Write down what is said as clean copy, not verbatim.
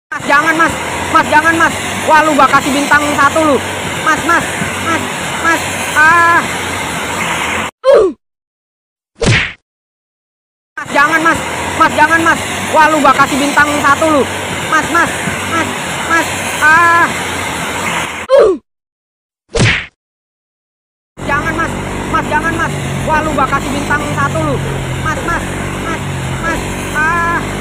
Mas, jangan mas, mas jangan mas. Wah lu gak kasih bintang 1 lu. Mas, mas, mas, mas. Mas jangan mas, mas jangan mas. Wah lu gak kasih bintang 1 lu. Mas, mas, mas, mas. Jangan mas, mas jangan mas. Wah lu gak kasih bintang 1 lu. Mas, mas, mas, mas.